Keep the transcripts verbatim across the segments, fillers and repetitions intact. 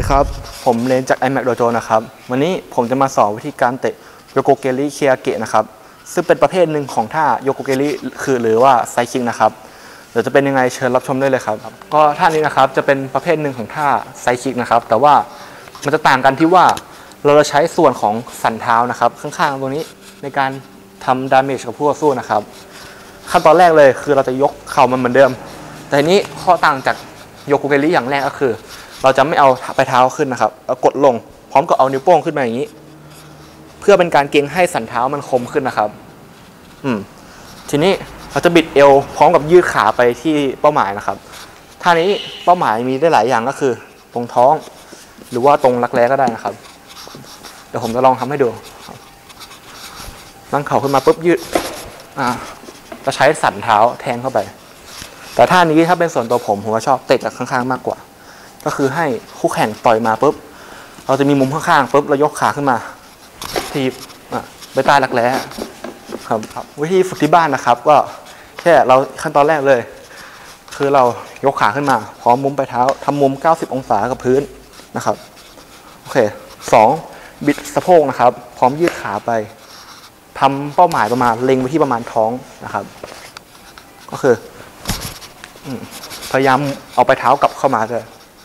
ครับผมเรนจาก iMac Dojo นะครับวันนี้ผมจะมาสอนวิธีการเตะโยโกเกริเคียเกะนะครับซึ่งเป็นประเภทหนึ่งของท่าโยโกเกริคือหรือว่าไซคิกนะครับเดี๋ยวจะเป็นยังไงเชิญรับชมได้เลยครับก็ท่านี้นะครับจะเป็นประเภทหนึ่งของท่าไซคิกนะครับแต่ว่ามันจะต่างกันที่ว่าเราจะใช้ส่วนของสันเท้านะครับข้างๆตรงนี้ในการทำดาเมจกับผู้ต่อสู้นะครับขั้นตอนแรกเลยคือเราจะยกเข่ามันเหมือนเดิมแต่ทีนี้ข้อต่างจากโยโกเกริอย่างแรกก็คือเราจะไม่เอาไปเท้าขึ้นนะครับเอากดลงพร้อมกับเอานิ้วโป้งขึ้นมาอย่างนี้เพื่อเป็นการเกร็งให้สันเท้ามันคมขึ้นนะครับอืมทีนี้เราจะบิดเอวพร้อมกับยืดขาไปที่เป้าหมายนะครับท่านี้เป้าหมายมีได้หลายอย่างก็คือตรงท้องหรือว่าตรงรักแร้ก็ได้นะครับเดี๋ยวผมจะลองทำให้ดูนั่งเข่าขึ้นมาปุ๊บยืดอ่าจะใช้สันเท้าแทงเข้าไปแต่ท่านี้ถ้าเป็นส่วนตัวผมผมชอบเตะจากข้างๆมากกว่าก็คือให้คู่แข่งต่อยมาปุ๊บเราจะมีมุมข้างๆปุ๊บเรายกขาขึ้นมาทีบอ่ะไปใต้รักแร้ครับวิธีฝึกที่บ้านนะครับก็แค่เราขั้นตอนแรกเลยคือเรายกขาขึ้นมาพร้อมมุมไปเท้าทำมุมเก้าสิบองศากับพื้นนะครับโอเคสองบิดสะโพกนะครับพร้อมยืดขาไปทำเป้าหมายประมาณเล็งไปที่ประมาณท้องนะครับก็คือพยายามเอาไปเท้ากลับเข้ามาเลย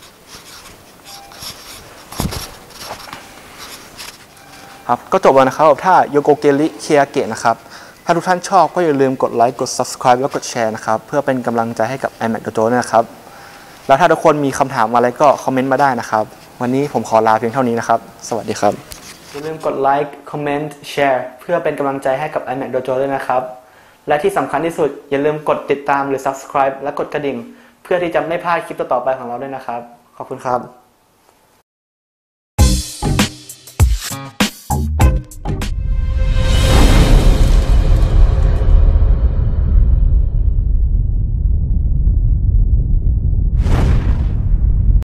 ครับก็จบแล้วนะครับถ้าโยโกเกริเคียเกะนะครับถ้าทุกท่านชอบก็อย่าลืมกดไลค์กด ซับสไครบ์ แล้วกดแชร์นะครับเพื่อเป็นกำลังใจให้กับ iMac Dojo นะครับแล้วถ้าทุกคนมีคำถามอะไรก็คอมเมนต์มาได้นะครับวันนี้ผมขอลาเพียงเท่านี้นะครับสวัสดีครับอย่าลืมกดไลค์คอมเมนต์แชร์เพื่อเป็นกำลังใจให้กับ iMac Dojo ด้วยนะครับและที่สำคัญที่สุดอย่าลืมกดติดตามหรือ ซับสไครบ์ และกดกระดิ่งเพื่อที่จะไม่พลาดคลิปต่อๆไปของเราด้วยนะครับขอบคุณครับ